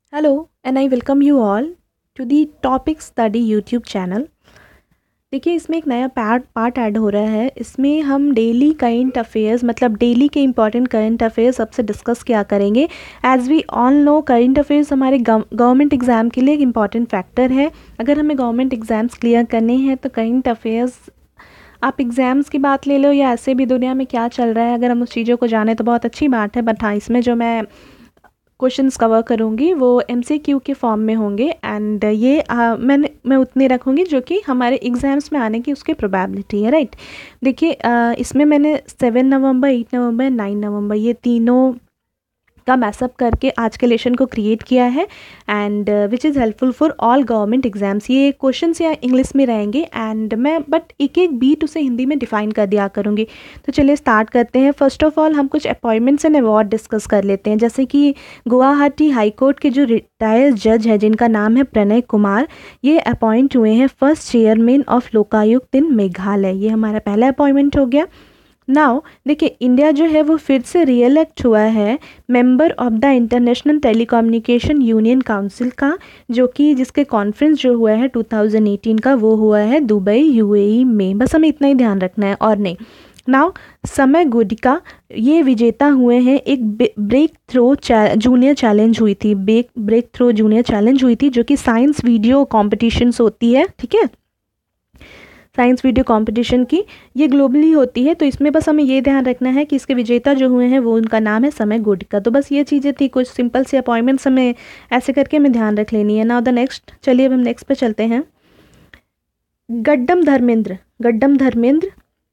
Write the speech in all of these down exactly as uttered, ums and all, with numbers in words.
Hello, and I welcome you all to the Topic Study YouTube channel. देखिए, इसमें एक नया पार्ट पार्ट ऐड हो रहा है। इसमें हम डेली करंट अफेयर्स मतलब डेली के इंपॉर्टेंट करंट अफेयर्स सबसे डिस्कस किया करेंगे। As we all know, current affairs हमारे गवर्नमेंट एग्ज़ाम के लिए एक इम्पॉर्टेंट फैक्टर है। अगर हमें गवर्नमेंट एग्ज़ाम्स क्लियर करने हैं तो करंट अफेयर्स, आप एग्ज़ाम्स की बात ले लो या ऐसे भी दुनिया में क्या चल रहा है, अगर हम उस चीज़ों को जाने तो बहुत अच्छी बात है। बट हाँ, इसमें जो मैं क्वेश्चंस कवर करूँगी वो एमसीक्यू के फॉर्म में होंगे एंड ये आ, मैंने मैं उतने रखूँगी जो कि हमारे एग्ज़ाम्स में आने की उसकी प्रोबेबिलिटी है, राइट। देखिए, आ, इसमें मैंने seven November, eight November, nine November ये तीनों का मैसअप करके आज के लेशन को क्रिएट किया है and which is helpful for all government exams. ये क्वेश्चंस या इंग्लिश में रहेंगे एंड मैं बट एक एक बीट उसे हिंदी में डिफ़ाइन कर दिया करूँगी। तो चलिए स्टार्ट करते हैं। फर्स्ट ऑफ ऑल हम कुछ अपॉइंटमेंट्स एंड अवार्ड डिस्कस कर लेते हैं। जैसे कि गुवाहाटी हाई कोर्ट के जो रिटायर्ड जज है जिनका नाम है प्रणय कुमार, ये अपॉइंट हुए हैं first chairman of Lokayukta in Meghalaya. ये हमारा पहला अपॉइंटमेंट हो गया। नाउ देखिए, इंडिया जो है वो फिर से रिएलेक्ट हुआ है member of the International Telecommunication Union Council का, जो कि जिसके कॉन्फ्रेंस जो हुआ है टू थाउजेंड एटीन का वो हुआ है दुबई यूएई में। बस हमें इतना ही ध्यान रखना है और नहीं। नाउ समय गुडिका ये विजेता हुए हैं एक ब्रेक थ्रो जूनियर चैलेंज हुई थी break breakthrough junior challenge हुई थी जो कि साइंस वीडियो कॉम्पिटिशन्स होती है, ठीक है, साइंस वीडियो कंपटीशन की। ये ग्लोबली होती है, तो इसमें बस हमें ये ध्यान रखना है कि इसके विजेता जो हुए हैं वो उनका नाम है समय गुडिका। तो बस ये चीज़ें थी, कुछ सिंपल सी अपॉइंटमेंट्स हमें ऐसे करके हमें ध्यान रख लेनी है। नाउ द नेक्स्ट, चलिए अब हम नेक्स्ट पे चलते हैं। गड्डम धर्मेंद्र गड्डम धर्मेंद्र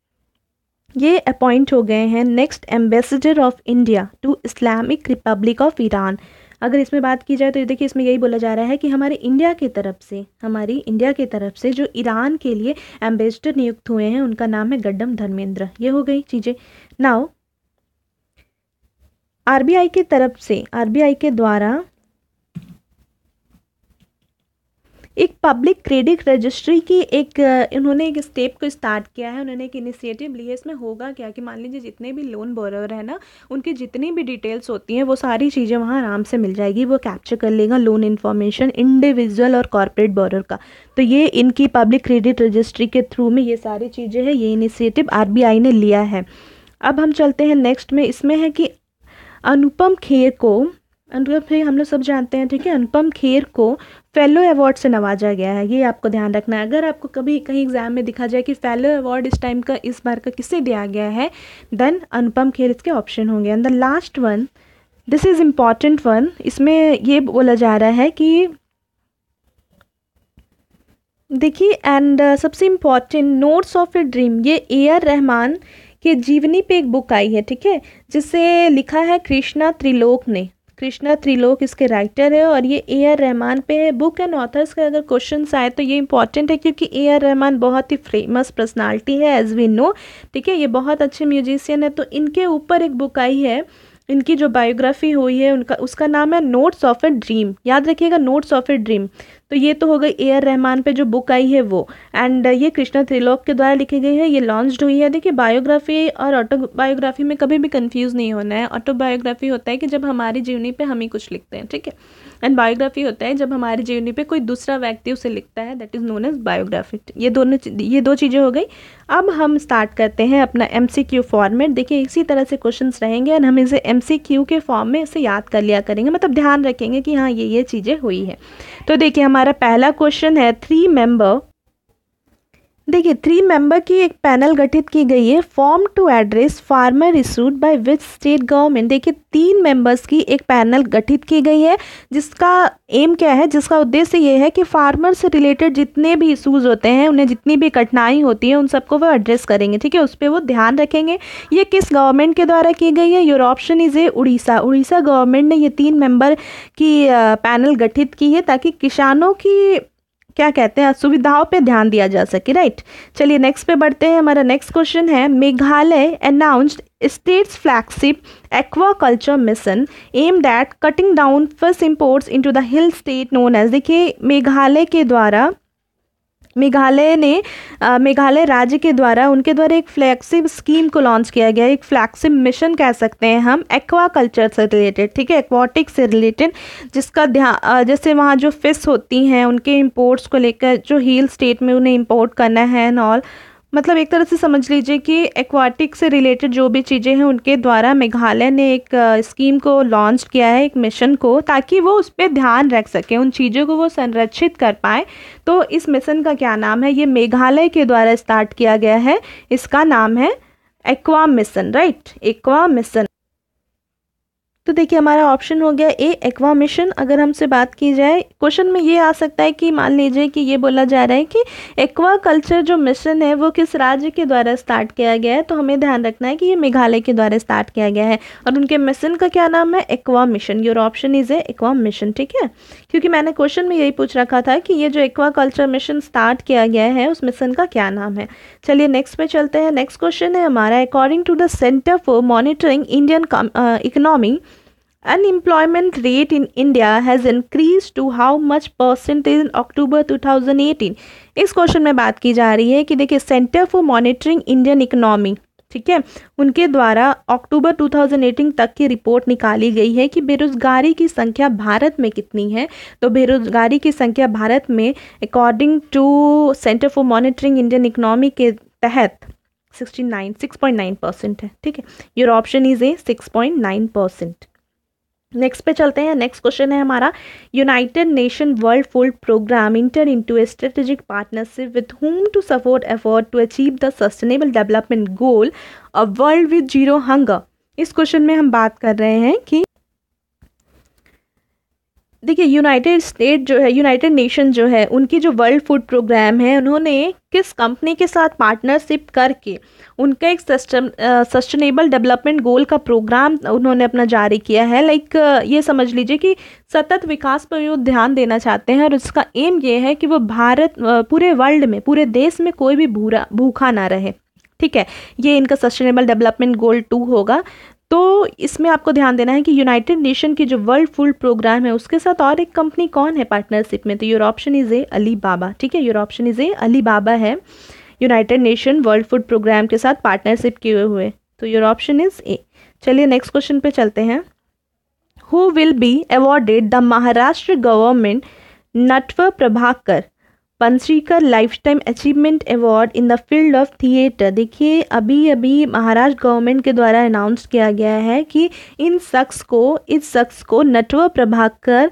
ये अपॉइंट हो गए हैं next ambassador of India to Islamic Republic of Iran. अगर इसमें बात की जाए तो देखिए, इसमें यही बोला जा रहा है कि हमारे इंडिया की तरफ से हमारी इंडिया की तरफ से जो ईरान के लिए एम्बेसडर नियुक्त हुए हैं उनका नाम है गड्डम धर्मेंद्र। ये हो गई चीज़ें। नाउ आरबीआई की तरफ से आरबीआई के द्वारा एक पब्लिक क्रेडिट रजिस्ट्री की एक इन्होंने एक स्टेप को स्टार्ट किया है, उन्होंने एक इनिशिएटिव ली है। इसमें होगा क्या कि मान लीजिए जितने भी लोन बोरोवर है ना, उनकी जितनी भी डिटेल्स होती हैं वो सारी चीज़ें वहाँ आराम से मिल जाएगी। वो कैप्चर कर लेगा लोन इन्फॉर्मेशन इंडिविजुअल और कॉर्पोरेट बोरोवर का। तो ये इनकी पब्लिक क्रेडिट रजिस्ट्री के थ्रू में ये सारी चीज़ें हैं, ये इनिशिएटिव आरबीआई ने लिया है। अब हम चलते हैं नेक्स्ट में। इसमें है कि अनुपम खेर को अनुपम खेर हम लोग सब जानते हैं, ठीक है, अनुपम खेर को फेलो अवार्ड से नवाजा गया है। ये आपको ध्यान रखना है। अगर आपको कभी कहीं एग्जाम में दिखा जाए कि फेलो अवार्ड इस टाइम का इस बार का किसे दिया गया है, देन अनुपम खेर इसके ऑप्शन होंगे। And the last one, this is important one, इसमें ये बोला जा रहा है कि देखिए एंड uh, सबसे important, notes of a dream, ये ए आर रहमान के जीवनी पे एक बुक आई है, ठीक है, जिसे लिखा है कृष्णा त्रिलोक ने। कृष्णा त्रिलोक इसके राइटर है और ये ए आर रहमान पे है। बुक एंड ऑथर्स का अगर क्वेश्चंस आए तो ये इंपॉर्टेंट है क्योंकि ए आर रहमान बहुत ही फेमस पर्सनालिटी है, एज वी नो, ठीक है, ये बहुत अच्छे म्यूजिशियन है। तो इनके ऊपर एक बुक आई है, इनकी जो बायोग्राफी हुई है उनका, उसका नाम है नोट्स ऑफ ए ड्रीम। याद रखिएगा, नोट्स ऑफ ए ड्रीम। तो ये तो हो गई ए आर रहमान पे जो बुक आई है वो, एंड ये कृष्णा त्रिलोक के द्वारा लिखी गई है, ये लॉन्च्ड हुई है। देखिए, बायोग्राफी और ऑटोबायोग्राफी में कभी भी कंफ्यूज नहीं होना है। ऑटोबायोग्राफी होता है कि जब हमारी जीवनी पे हम ही कुछ लिखते हैं, ठीक है, एंड बायोग्राफी होता है जब हमारी जीवनी पे कोई दूसरा व्यक्ति उसे लिखता है, that is known as biography. ये दोनों ये दो चीज़ें हो गई। अब हम स्टार्ट करते हैं अपना एमसीक्यू फॉर्मेट। देखिए, इसी तरह से क्वेश्चंस रहेंगे और हम इसे एमसीक्यू के फॉर्म में इसे याद कर लिया करेंगे, मतलब ध्यान रखेंगे कि हाँ ये ये चीज़ें हुई है। तो देखिए, हमारा पहला क्वेश्चन है, थ्री मेंबर देखिए थ्री मेंबर की एक पैनल गठित की गई है, form to address farmer issued by which state government. देखिए, तीन मेंबर्स की एक पैनल गठित की गई है जिसका एम क्या है, जिसका उद्देश्य ये है कि फार्मर से रिलेटेड जितने भी इशूज़ होते हैं, उन्हें जितनी भी कठिनाई होती है, उन सबको वो एड्रेस करेंगे, ठीक है, उस पर वो ध्यान रखेंगे। ये किस गवर्नमेंट के द्वारा की गई है? Your option is A Orissa. Orissa government ने ये तीन मेंबर की पैनल गठित की है ताकि किसानों की क्या कहते हैं सुविधाओं पे ध्यान दिया जा सके, राइट। चलिए नेक्स्ट पे बढ़ते हैं। हमारा नेक्स्ट क्वेश्चन है, Meghalaya announced states flagship aquaculture mission aimed at cutting down fish imports into the hill state known as. देखिए, मेघालय के द्वारा मेघालय ने अ, मेघालय राज्य के द्वारा उनके द्वारा एक फ्लैगशिप स्कीम को लॉन्च किया गया, एक फ्लैगशिप मिशन कह सकते हैं हम, एक्वा कल्चर से रिलेटेड, ठीक है, एक्वाटिक से रिलेटेड, जिसका ध्यान जैसे वहाँ जो फिश होती हैं उनके इंपोर्ट्स को लेकर, जो हिल स्टेट में उन्हें इंपोर्ट करना है एंड ऑल, मतलब एक तरह से समझ लीजिए कि एक्वाटिक से रिलेटेड जो भी चीज़ें हैं उनके द्वारा मेघालय ने एक स्कीम को लॉन्च किया है, एक मिशन को, ताकि वो उस पर ध्यान रख सकें, उन चीज़ों को वो संरक्षित कर पाए। तो इस मिशन का क्या नाम है, ये मेघालय के द्वारा स्टार्ट किया गया है, इसका नाम है aqua mission, right, aqua mission. तो देखिए हमारा ऑप्शन हो गया ए, एक्वा मिशन। अगर हमसे बात की जाए, क्वेश्चन में ये आ सकता है कि मान लीजिए कि ये बोला जा रहा है कि एक्वा कल्चर जो मिशन है वो किस राज्य के द्वारा स्टार्ट किया गया है, तो हमें ध्यान रखना है कि ये मेघालय के द्वारा स्टार्ट किया गया है और उनके मिशन का क्या नाम है, aqua mission. Your option is A aqua mission, ठीक है, क्योंकि मैंने क्वेश्चन में यही पूछ रखा था कि ये जो एक्वा कल्चर मिशन स्टार्ट किया गया है उस मिशन का क्या नाम है। चलिए नेक्स्ट पे चलते हैं। नेक्स्ट क्वेश्चन है हमारा, according to the Centre for Monitoring Indian Economy, unemployment rate in India has increased to how much percentage in October two thousand eighteen। इस क्वेश्चन में बात की जा रही है कि देखिए Centre for Monitoring Indian Economy, ठीक है, उनके द्वारा अक्टूबर दो हज़ार अठारह तक की रिपोर्ट निकाली गई है कि बेरोजगारी की संख्या भारत में कितनी है। तो बेरोजगारी की संख्या भारत में according to Centre for Monitoring Indian Economy के तहत sixty nine six point nine percent है, ठीक है, your option is A six point nine percent. Next पे चलते हैं। नेक्स्ट क्वेश्चन है हमारा, United Nation World Food Programme enter into a strategic partnership with whom to support effort to achieve the sustainable development goal a world with zero hunger. इस question में हम बात कर रहे हैं कि देखिए यूनाइटेड स्टेट जो है, यूनाइटेड नेशन जो है, उनकी जो वर्ल्ड फूड प्रोग्राम है, उन्होंने किस कंपनी के साथ पार्टनरशिप करके उनका एक सस्टेनेबल डेवलपमेंट गोल का प्रोग्राम उन्होंने अपना जारी किया है। लाइक ये समझ लीजिए कि सतत विकास पर वो ध्यान देना चाहते हैं और उसका एम ये है कि वो भारत पूरे वर्ल्ड में, पूरे देश में कोई भी भूरा भूखा ना रहे, ठीक है, ये इनका सस्टेनेबल डेवलपमेंट गोल टू होगा। तो इसमें आपको ध्यान देना है कि यूनाइटेड नेशन की जो वर्ल्ड फूड प्रोग्राम है उसके साथ और एक कंपनी कौन है पार्टनरशिप में, तो your option is A Alibaba, ठीक है, your option is A Alibaba है United Nation World Food Programme के साथ पार्टनरशिप किए हुए, तो योर ऑप्शन इज ए। चलिए नेक्स्ट क्वेश्चन पे चलते हैं। Who will be awarded the Maharashtra government Natwar Prabhakar Pansikar lifetime achievement award in the field of theatre. देखिए अभी अभी महाराष्ट्र गवर्नमेंट के द्वारा अनाउंस किया गया है कि इन शख्स को इस शख्स को Natwar Prabhakar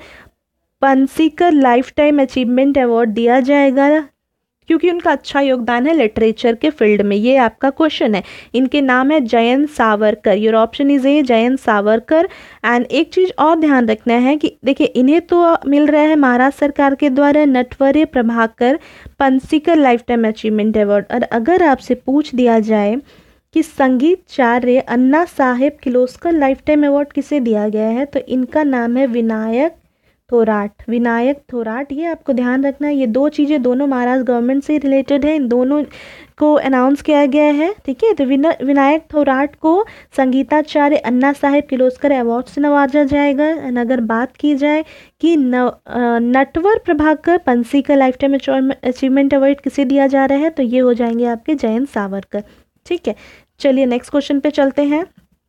Pansikar lifetime achievement award दिया जाएगा क्योंकि उनका अच्छा योगदान है लिटरेचर के फील्ड में। ये आपका क्वेश्चन है। इनके नाम है Jayant Savarkar, your option is A Jayant Savarkar. And एक चीज़ और ध्यान रखना है कि देखिए इन्हें तो मिल रहा है महाराष्ट्र सरकार के द्वारा Natwar Prabhakar Pansikar lifetime achievement award, और अगर आपसे पूछ दिया जाए कि Sangeetacharya Anna Saheb Kirloskar lifetime award किसे दिया गया है, तो इनका नाम है विनायक थोराट, विनायक थोराट। ये आपको ध्यान रखना है, ये दो चीज़ें दोनों महाराष्ट्र गवर्नमेंट से रिलेटेड है, इन दोनों को अनाउंस किया गया है, ठीक है। तो विना विनायक थोराट को संगीताचार्य अन्ना साहेब किर्लोस्कर अवार्ड से नवाजा जाएगा। एंड अगर बात की जाए कि न, Natwar Prabhakar Pansikar lifetime achievement award किसे दिया जा रहा है, तो ये हो जाएंगे आपके जयंत सावरकर, ठीक है। चलिए नेक्स्ट क्वेश्चन पे चलते हैं।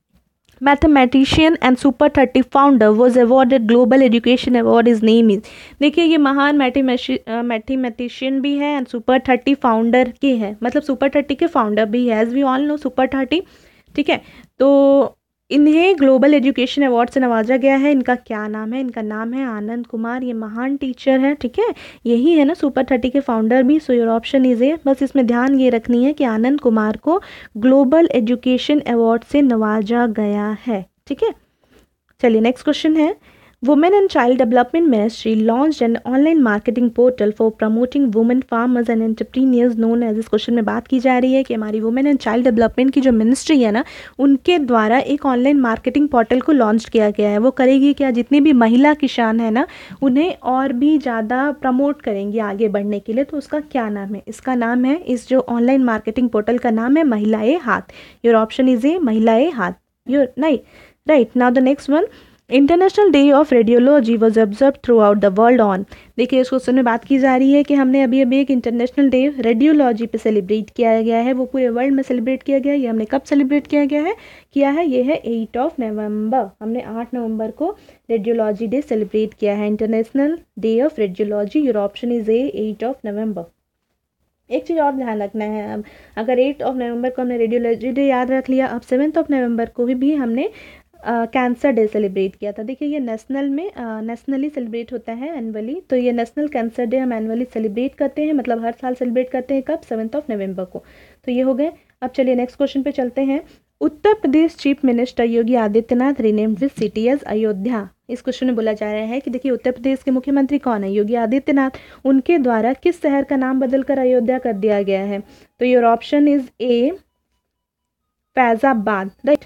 Mathematician and super thirty founder was awarded global education award, his name is. देखिए ये महान मैथमेटिशियन भी है एंड सुपर थर्टी फाउंडर के हैं, मतलब सुपर थर्टी के फाउंडर भी है, as we all know super thirty, ठीक है। तो इन्हें ग्लोबल एजुकेशन अवार्ड से नवाजा गया है। इनका क्या नाम है, इनका नाम है आनंद कुमार। ये महान टीचर है, ठीक है, यही है ना सुपर थर्टी के फाउंडर भी। So your option is A. बस इसमें ध्यान ये रखनी है कि आनंद कुमार को ग्लोबल एजुकेशन अवार्ड से नवाजा गया है, ठीक है। चलिए नेक्स्ट क्वेश्चन है। Women and child development ministry launched an online marketing portal for promoting women farmers and entrepreneurs known as. इस क्वेश्चन में बात की जा रही है कि हमारी वुमेन एंड चाइल्ड डेवलपमेंट की जो मिनिस्ट्री है ना, उनके द्वारा एक ऑनलाइन मार्केटिंग पोर्टल को लॉन्च किया गया है। वो करेगी क्या, जितनी भी महिला किसान है ना उन्हें और भी ज़्यादा प्रमोट करेंगी आगे बढ़ने के लिए। तो उसका क्या नाम है, इसका नाम है, इस जो ऑनलाइन मार्केटिंग पोर्टल का नाम है महिलाएं हाथ। योर ऑप्शन इज ए महिलाएं हाथ। योर नहीं right. Now the next one, international day of radiology was observe throughout the world on. देखिए इस क्वेश्चन में बात की जा रही है कि हमने अभी अभी एक इंटरनेशनल डे रेडियोलॉजी पे सेलिब्रेट किया गया है, वो पूरे वर्ल्ड में सेलिब्रेट किया गया है। ये हमने कब सेलिब्रेट किया गया है किया है ये है एट ऑफ नवंबर। हमने आठ नवंबर को रेडियोलॉजी डे सेलिब्रेट किया है, international day of radiology. Your option is A eight of November. एक चीज़ और ध्यान रखना है, अब अगर एट ऑफ नवंबर को हमने रेडियोलॉजी डे याद रख लिया, अब सेवन्थ ऑफ नवंबर को भी, भी हमने कैंसर डे सेलिब्रेट किया था। देखिए ये नेशनल में नेशनली सेलिब्रेट होता है एनुअली, तो ये नेशनल कैंसर डे हम एनुअली सेलिब्रेट करते हैं, मतलब हर साल सेलिब्रेट करते हैं। कब? सेवन्थ ऑफ नवंबर को। तो ये हो गए। अब चलिए नेक्स्ट क्वेश्चन पे चलते हैं। Uttar Pradesh chief minister Yogi Adityanath renamed which city as Ayodhya. इस क्वेश्चन में बोला जा रहा है कि देखिए उत्तर प्रदेश के मुख्यमंत्री कौन है? योगी आदित्यनाथ। उनके द्वारा किस शहर का नाम बदलकर अयोध्या कर दिया गया है? तो your option is A Faizabad, right.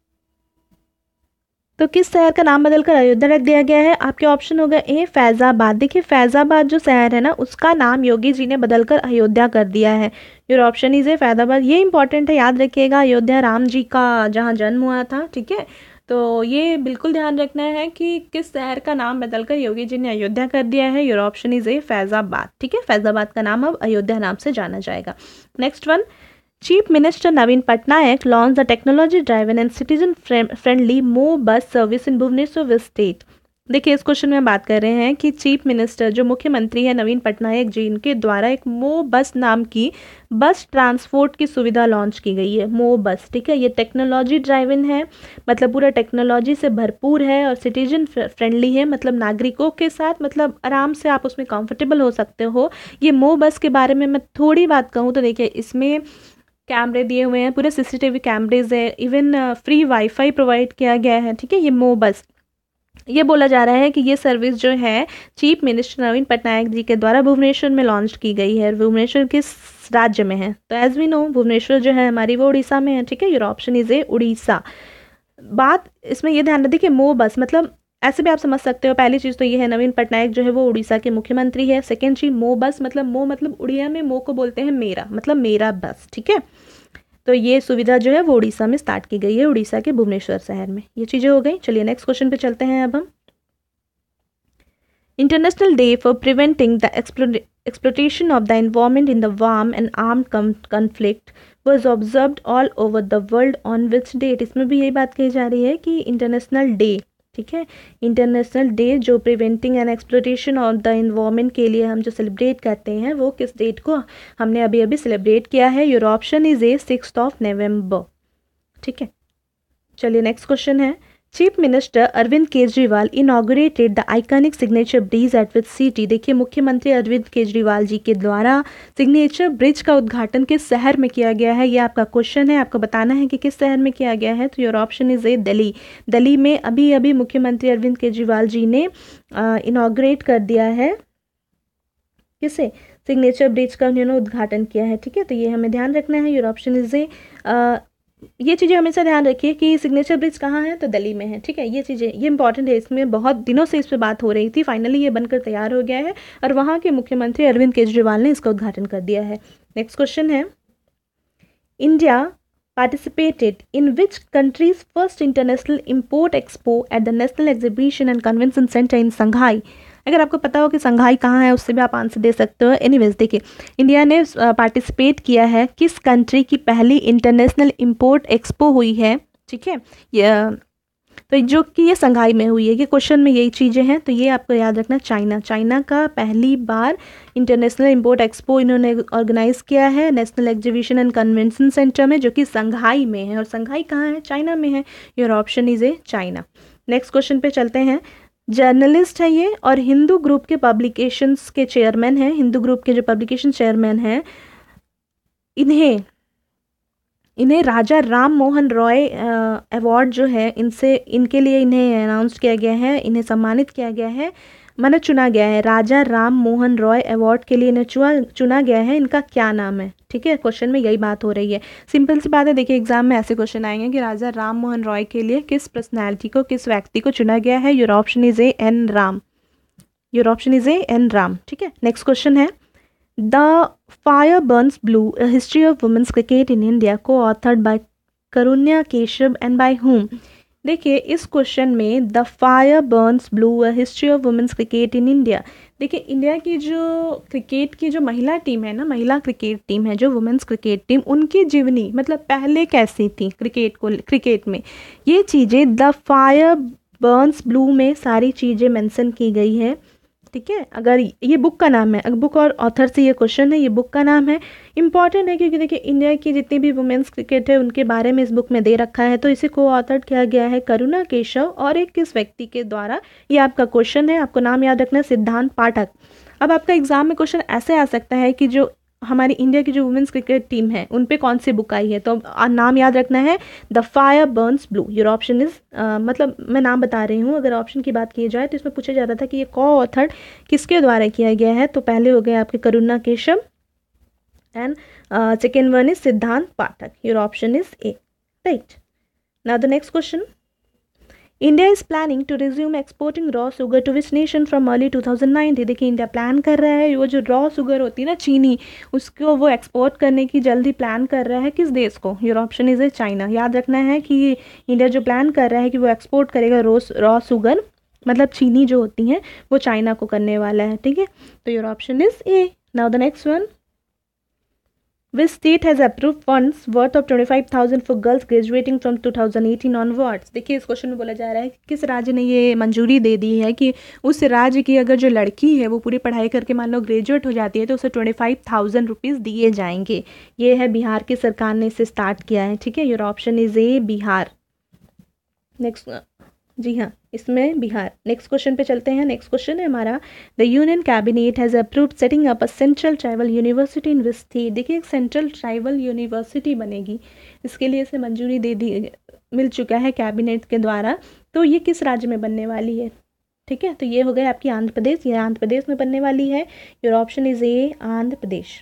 तो किस शहर का नाम बदलकर अयोध्या रख दिया गया है? आपके ऑप्शन होगा ए फैजाबाद। देखिए फैजाबाद जो शहर है ना, उसका नाम योगी जी ने बदलकर अयोध्या कर दिया है। Your option is A Faizabad. ये इंपॉर्टेंट है, याद रखिएगा, अयोध्या राम जी का जहाँ जन्म हुआ था, ठीक है। तो ये बिल्कुल ध्यान रखना है कि किस शहर का नाम बदलकर योगी जी ने अयोध्या कर दिया है। Your option is A Faizabad, ठीक है। फैजाबाद का नाम अब अयोध्या नाम से जाना जाएगा। Next one, chief minister Naveen Patnaik launch the technology driven and citizen friendly Mo bus service in Bhubaneswar state. देखिए इस क्वेश्चन में बात कर रहे हैं कि चीफ मिनिस्टर जो मुख्यमंत्री है नवीन पटनायक जी, इनके द्वारा एक मो बस नाम की बस ट्रांसपोर्ट की सुविधा लॉन्च की गई है। मो बस, ठीक है। ये टेक्नोलॉजी ड्राइवन है, मतलब पूरा टेक्नोलॉजी से भरपूर है, और सिटीजन फ्रेंडली है, मतलब नागरिकों के साथ मतलब आराम से आप उसमें कंफर्टेबल हो सकते हो। ये मो बस के बारे में मैं थोड़ी बात कहूँ तो देखिए इसमें कैमरे दिए हुए हैं, पूरे सीसीटीवी कैमरेज है, इवन फ्री वाईफाई प्रोवाइड किया गया है, ठीक है। ये मो बस, ये बोला जा रहा है कि ये सर्विस जो है चीफ मिनिस्टर नवीन पटनायक जी के द्वारा भुवनेश्वर में लॉन्च की गई है। भुवनेश्वर किस राज्य में है? तो एज वी नो भुवनेश्वर जो है हमारी वो उड़ीसा में है, ठीक है। Your option is A Orissa. बात इसमें ये ध्यान रखिए, मो बस मतलब ऐसे भी आप समझ सकते हो। पहली चीज़ तो ये है नवीन पटनायक जो है वो उड़ीसा के मुख्यमंत्री है। सेकेंड चीज मो बस, मतलब मो मतलब उड़िया में मो को बोलते हैं मेरा, मतलब मेरा बस, ठीक है। तो ये सुविधा जो है वो उड़ीसा में स्टार्ट की गई है, उड़ीसा के भुवनेश्वर शहर में। ये चीज़ें हो गई। चलिए नेक्स्ट क्वेश्चन पे चलते हैं अब हम। International day for preventing the exploitation of the environment in the war and armed conflict was observed all over the world on which date. इसमें भी यही बात कही जा रही है कि इंटरनेशनल डे, ठीक है, इंटरनेशनल डे जो preventing and exploitation of the environment के लिए हम जो सेलिब्रेट करते हैं वो किस डेट को हमने अभी अभी सेलिब्रेट किया है। Your option is A sixth of November, ठीक है। चलिए नेक्स्ट क्वेश्चन है। Chief minister Arvind Kejriwal inaugurated the iconic signature bridge at which city. देखिए मुख्यमंत्री अरविंद केजरीवाल जी के द्वारा सिग्नेचर ब्रिज का उद्घाटन किस शहर में किया गया है? ये आपका क्वेश्चन है, आपको बताना है कि किस शहर में किया गया है। तो your option is A Delhi. Delhi में अभी अभी मुख्यमंत्री अरविंद केजरीवाल जी ने इनॉग्रेट कर दिया है, किसे? सिग्नेचर ब्रिज का उन्होंने उद्घाटन किया है, ठीक है। तो ये हमें ध्यान रखना है। योर ऑप्शन इज ए, ये चीज़ें हमेशा ध्यान रखिए कि सिग्नेचर ब्रिज कहाँ है, तो दिल्ली में है, ठीक है। ये चीज़ें ये इंपॉर्टेंट है, इसमें बहुत दिनों से इस पर बात हो रही थी, फाइनली ये बनकर तैयार हो गया है और वहाँ के मुख्यमंत्री अरविंद केजरीवाल ने इसका उद्घाटन कर दिया है। नेक्स्ट क्वेश्चन है, India participated in which country's first international import expo at the National Exhibition and Convention Center in Shanghai? अगर आपको पता हो कि संघाई कहाँ है उससे भी आप आंसर दे सकते हो। एनीवेज देखिए इंडिया ने पार्टिसिपेट किया है किस कंट्री की पहली इंटरनेशनल इंपोर्ट एक्सपो हुई है, ठीक है, ये तो जो कि ये संघाई में हुई है। ये क्वेश्चन में यही चीज़ें हैं, तो ये आपको याद रखना। चाइना चाइना का पहली बार इंटरनेशनल इंपोर्ट एक्सपो इन्होंने ऑर्गेनाइज किया है national exhibition and convention centre में, जो कि संघाई में है, और संघाई कहाँ है? चाइना में है। Your option is A China. Next question पे चलते हैं। जर्नलिस्ट है ये और हिंदू ग्रुप के पब्लिकेशंस के चेयरमैन हैं। हिंदू ग्रुप के जो पब्लिकेशन चेयरमैन हैं, इन्हें इन्हें राजा राम मोहन रॉय अवार्ड जो है इनसे इनके लिए इन्हें अनाउंस किया गया है, इन्हें सम्मानित किया गया है, माना चुना गया है। राजा राम मोहन रॉय अवार्ड के लिए इन्हें चुना चुना गया है। इनका क्या नाम है? ठीक है, क्वेश्चन में यही बात हो रही है। सिंपल सी बात है, देखिए एग्जाम में ऐसे क्वेश्चन आएंगे कि राजा राम मोहन रॉय के लिए किस पर्सनैलिटी को, किस व्यक्ति को चुना गया है। Your option is A N Ram. Your option is A N Ram. ठीक है, नेक्स्ट क्वेश्चन है, the fire burns blue, a history of women's cricket in India, co-authored by Karunya Keshav and by whom? देखिए इस क्वेश्चन में the fire burns blue a history of women's cricket in India. देखिए India की जो cricket की जो महिला team है ना, महिला क्रिकेट टीम है जो वुमेन्स क्रिकेट टीम, उनकी जीवनी मतलब पहले कैसी थी क्रिकेट को क्रिकेट में, ये चीज़ें द फायर बर्न्स ब्लू में सारी चीज़ें मेंशन की गई है। ठीक है, अगर ये बुक का नाम है, अगर बुक और ऑथर से ये क्वेश्चन है, ये बुक का नाम है, इंपॉर्टेंट है क्योंकि देखिए इंडिया की जितनी भी वुमेन्स क्रिकेट है उनके बारे में इस बुक में दे रखा है। तो इसे को ऑथर किया गया है करुणा केशव और एक किस व्यक्ति के द्वारा, ये आपका क्वेश्चन है। आपको नाम याद रखना है, सिद्धांत पाठक। अब आपका एग्जाम में क्वेश्चन ऐसे आ सकता है कि जो हमारी इंडिया की जो वुमेन्स क्रिकेट टीम है उन पे कौन सी बुक आई है, तो नाम याद रखना है the fire burns blue. Your option is, मतलब मैं नाम बता रही हूँ, अगर ऑप्शन की बात की जाए तो इसमें पूछा जा रहा था कि ये को ऑथर किसके द्वारा किया गया है, तो पहले हो गए आपके Karuna Keshav and second one is Siddhant Pathak. Your option is A, right. Now the next question, India is planning to resume exporting raw sugar to which nation from early two thousand nineteen. देखिए इंडिया प्लान कर रहा है वो जो raw sugar होती है ना, चीनी, उसको वो एक्सपोर्ट करने की जल्दी प्लान कर रहा है किस देश को। Your option is A China. याद रखना है कि इंडिया जो प्लान कर रहा है कि वो एक्सपोर्ट करेगा रोज रॉ शुगर, मतलब चीनी जो होती हैं, वो चाइना को करने वाला है। ठीक है, तो your option is A. Now the next one, Which state has approved funds worth of twenty-five thousand for girls graduating from two thousand eighteen onwards? देखिए इस क्वेश्चन में बोला जा रहा है कि किस राज्य ने ये मंजूरी दे दी है कि उस राज्य की अगर जो लड़की है वो पूरी पढ़ाई करके मान लो ग्रेजुएट हो जाती है तो उसे ट्वेंटी फाइव थाउजेंड रुपीज़ दिए जाएंगे। ये है बिहार की सरकार ने इसे स्टार्ट किया है। ठीक है, your option is A Bihar. Next, जी हाँ, इसमें बिहार। नेक्स्ट क्वेश्चन पे चलते हैं। नेक्स्ट क्वेश्चन है हमारा, the union cabinet has approved setting up a central tribal university in which state. देखिए एक सेंट्रल ट्राइबल यूनिवर्सिटी बनेगी, इसके लिए इसे मंजूरी दे दी मिल चुका है कैबिनेट के द्वारा। तो ये किस राज्य में बनने वाली है? ठीक है, तो ये हो गया आपकी आंध्र प्रदेश, ये आंध्र प्रदेश में बनने वाली है। Your option is A Andhra Pradesh,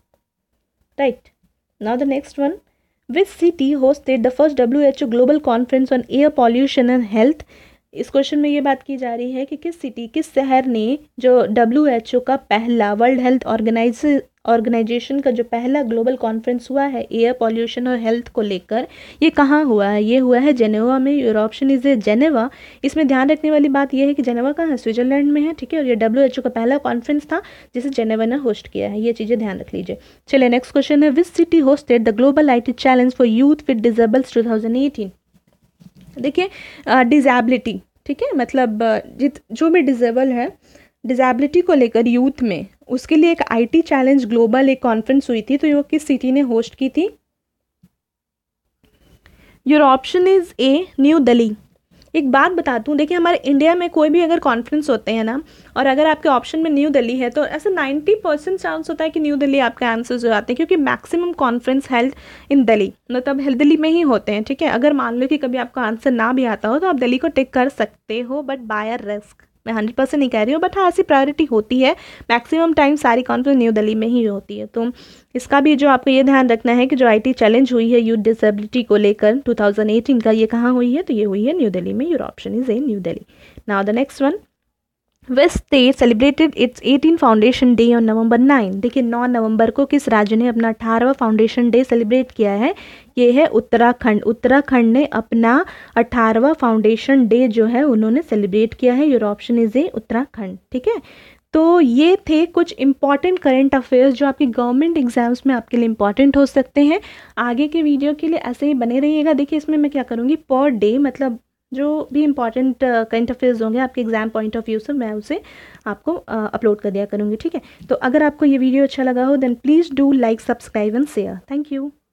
right. Now the next one, Which city hosted the first W H O Global Conference on Air Pollution and Health? इस क्वेश्चन में ये बात की जा रही है कि किस सिटी, किस शहर ने जो डब्ल्यू एच ओ का पहला, वर्ल्ड हेल्थ ऑर्गेनाइज ऑर्गेनाइजेशन का जो पहला ग्लोबल कॉन्फ्रेंस हुआ है एयर पॉल्यूशन और हेल्थ को लेकर, ये कहाँ हुआ है? ये हुआ है जेनेवा में। Your option is A Geneva. इसमें ध्यान रखने वाली बात यह है कि जेनेवा कहाँ है? स्विट्जरलैंड में है। ठीक है, और ये डब्ल्यू एच ओ का पहला कॉन्फ्रेंस था जिसे जेनेवा ने होस्ट किया है। ये चीज़ें ध्यान रख लीजिए। चलिए नेक्स्ट क्वेश्चन है, which city hosted the global I T challenge for youth with disables two thousand eighteen. देखिए डिजेबिलिटी, ठीक है, मतलब जित जो भी डिजेबल है, डिजेबिलिटी को लेकर यूथ में, उसके लिए एक आईटी चैलेंज ग्लोबल एक कॉन्फ्रेंस हुई थी। तो ये किस सिटी ने होस्ट की थी? Your option is A New Delhi. एक बात बताती हूँ, देखिए हमारे इंडिया में कोई भी अगर कॉन्फ्रेंस होते हैं ना, और अगर आपके ऑप्शन में न्यू दिल्ली है तो ऐसे नाइन्टी परसेंट चांस होता है कि न्यू दिल्ली आपके आंसर्स हो जाते हैं, क्योंकि maximum conference held in Delhi, मतलब हेल्थ दिल्ली में ही होते हैं। ठीक है, अगर मान लो कि कभी आपका आंसर ना भी आता हो तो आप दिल्ली को टिक कर सकते हो, बट बाय अ रिस्क। मैं हंड्रेड परसेंट नहीं कह रही हूँ, बट हाँ ऐसी प्रायोरिटी होती है। मैक्सिमम टाइम सारी कॉन्फ्रेंस न्यू दिल्ली में ही होती है। तो इसका भी जो आपको ये ध्यान रखना है कि जो आईटी चैलेंज हुई है यूथ डिसेबिलिटी को लेकर टू थाउजेंड एटीन का, ये कहाँ हुई है? तो ये हुई है न्यू दिल्ली में। Your option is A New Delhi. Now the next one, west state celebrated its eighteen foundation day on November nine. देखिए नौ नवंबर को किस राज्य ने अपना अठारहवां फाउंडेशन डे सेलिब्रेट किया है? ये है उत्तराखंड। उत्तराखंड ने अपना अठारहवां फाउंडेशन डे जो है उन्होंने सेलिब्रेट किया है। Your option is A Uttarakhand. ठीक है, तो ये थे कुछ इंपॉर्टेंट करंट अफेयर्स जो आपके गवर्नमेंट एग्जाम्स में आपके लिए इंपॉर्टेंट हो सकते हैं। आगे के वीडियो के लिए ऐसे ही बने रहिएगा। देखिए इसमें मैं क्या करूँगी, पर डे मतलब जो भी इंपॉर्टेंट करंट अफेयर्स होंगे आपके एग्जाम पॉइंट ऑफ व्यू से, मैं उसे आपको अपलोड कर दिया करूँगी। ठीक है, तो अगर आपको ये वीडियो अच्छा लगा हो then please do like, subscribe and share. Thank you.